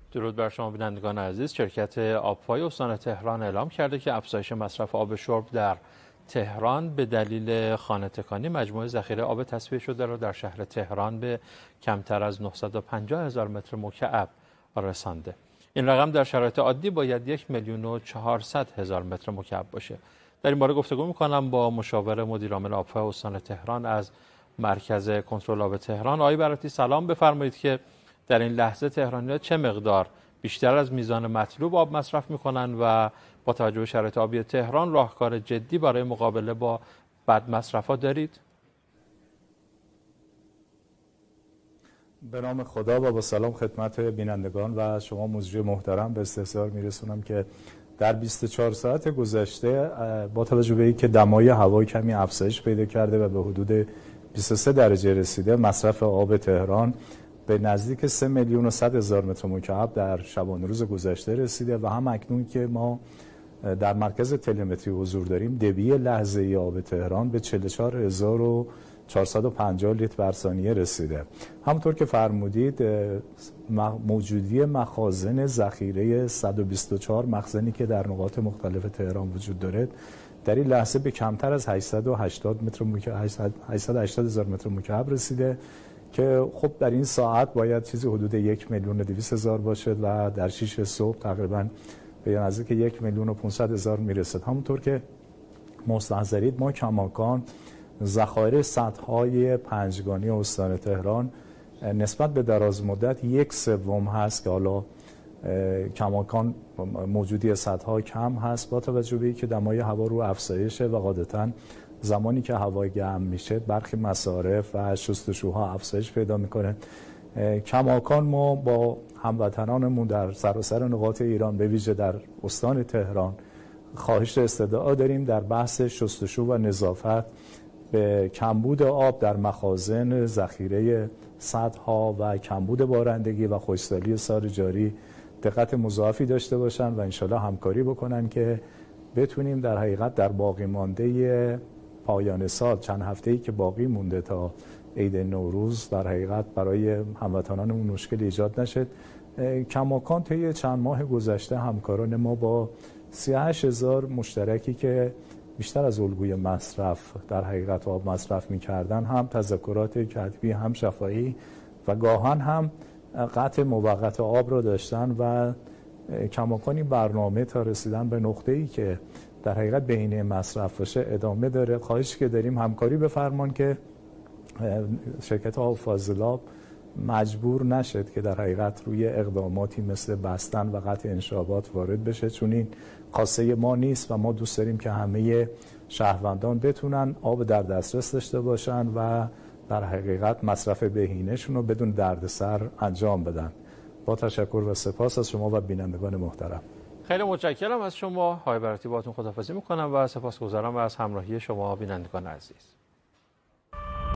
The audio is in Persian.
درود بر شما بینندگان عزیز. شرکت آبپای استان تهران اعلام کرده که افزایش مصرف آب شرب در تهران به دلیل خانه‌تکانی مجموعه ذخیره آب تصفیه شده را در شهر تهران به کمتر از 950,000 متر مکعب رسانده. این رقم در شرایط عادی باید 1,400,000 متر مکعب باشه. در این باره گفتگو می‌کنم با مشاور مدیرعامل آبپای استان تهران از مرکز کنترل آب تهران. آقای براتی سلام، بفرمایید که در این لحظه تهرانی‌ها چه مقدار بیشتر از میزان مطلوب آب مصرف می‌کنند و با توجه به شرایط آبی تهران راهکار جدی برای مقابله با بد مصرف‌ها دارید؟ به نام خدا و با سلام خدمت بینندگان و شما مجری محترم به استحضار میرسونم که در 24 ساعت گذشته با توجه به اینکه دمای هوا کمی افزایش پیدا کرده و به حدود 23 درجه رسیده، مصرف آب تهران به نزدیک 3,100,000 متر مکعب در شبانه روز گذشته رسیده و هم اکنون که ما در مرکز تلمتری حضور داریم، دبی لحظه‌ای آب تهران به 44,450 لیتر بر ثانیه رسیده. همونطور که فرمودید موجودی مخازن ذخیره 124 مخزنی که در نقاط مختلف تهران وجود دارد در این لحظه به کمتر از 880,000 متر مکعب رسیده که خب در این ساعت باید چیزی حدود 1,200,000 باشد و در 6 صبح تقریبا به نزدیک 1,500,000 میرسد. همونطور که مستحضرید ما کماکان ذخایر سدهای پنجگانی استان تهران نسبت به دراز مدت 1/3 هست که حالا کماکان موجودی سدها کم هست با توجه به اینکه دمای هوا رو افزایشه و قاعدتاً زمانی که هوا گرم میشه برخی مصارف و شستشوها افزایش پیدا میکنه. کماکان ما با هموطنانمون در سراسر نقاط ایران به ویژه در استان تهران خواهش استدعا داریم در بحث شستشو و نظافت به کمبود آب در مخازن ذخیره سدها و کمبود بارندگی و خشکسالی سال جاری دقت مضاعفی داشته باشن و انشالله همکاری بکنن که بتونیم در حقیقت در باقی مانده پایان سال چند هفته‌ای که باقی مونده تا عید نوروز در حقیقت برای هموطنانمون مشکل ایجاد نشد. کماکان طی چند ماه گذشته همکاران ما با 38,000 مشترکی که بیشتر از الگوی مصرف در حقیقت آب مصرف می‌کردن هم تذکرات کتبی هم شفاهی و گاهن هم قطع موقت آب را داشتن و کماکان این برنامه تا رسیدن به نقطه‌ای که در حقیقت بهینه مصرف باشه ادامه داره. خواهش که داریم همکاری بفرمان که شرکت آب فاضلاب مجبور نشد که در حقیقت روی اقداماتی مثل بستن و قطع انشابات وارد بشه، چون این خاصه ما نیست و ما دوست داریم که همه شهروندان بتونن آب در دسترس داشته باشن و در حقیقت مصرف بهینه‌شون رو بدون دردسر انجام بدن. با تشکر و سپاس از شما و بینندگان محترم. خیلی متشکرم از شما آقای براتی، باهاتون خداحافظی میکنم و سپاسگزارم از همراهی شما بینندگان عزیز.